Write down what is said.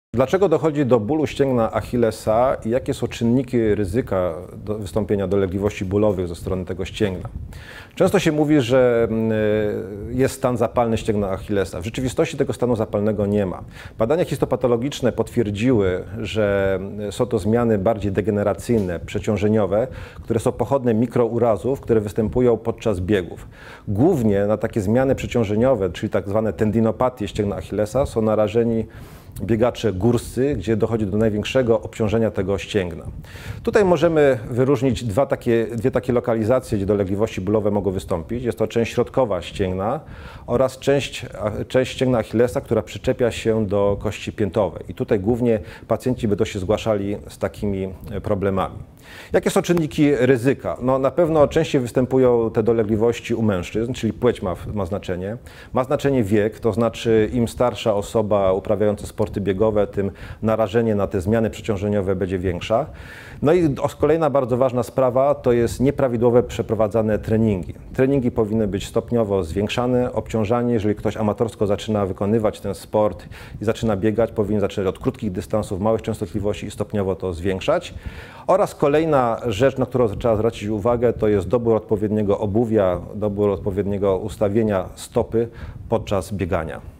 Dlaczego dochodzi do bólu ścięgna Achillesa i jakie są czynniki ryzyka wystąpienia dolegliwości bólowych ze strony tego ścięgna? Często się mówi, że jest stan zapalny ścięgna Achillesa. W rzeczywistości tego stanu zapalnego nie ma. Badania histopatologiczne potwierdziły, że są to zmiany bardziej degeneracyjne, przeciążeniowe, które są pochodne mikrourazów, które występują podczas biegów. Głównie na takie zmiany przeciążeniowe, czyli tak zwane tendinopatie ścięgna Achillesa, są narażeni biegacze górscy, gdzie dochodzi do największego obciążenia tego ścięgna. Tutaj możemy wyróżnić dwie takie lokalizacje, gdzie dolegliwości bólowe mogą wystąpić. Jest to część środkowa ścięgna oraz część ścięgna Achillesa, która przyczepia się do kości piętowej. I tutaj głównie pacjenci będą się zgłaszali z takimi problemami. Jakie są czynniki ryzyka? No, na pewno częściej występują te dolegliwości u mężczyzn, czyli płeć ma znaczenie. Ma znaczenie wiek, to znaczy im starsza osoba uprawiająca sporty biegowe, tym narażenie na te zmiany przeciążeniowe będzie większa. No i kolejna bardzo ważna sprawa to jest nieprawidłowe przeprowadzane treningi. Treningi powinny być stopniowo zwiększane, obciążanie. Jeżeli ktoś amatorsko zaczyna wykonywać ten sport i zaczyna biegać, powinien zaczynać od krótkich dystansów, małych częstotliwości i stopniowo to zwiększać. Oraz kolejna rzecz, na którą trzeba zwrócić uwagę, to jest dobór odpowiedniego obuwia, dobór odpowiedniego ustawienia stopy podczas biegania.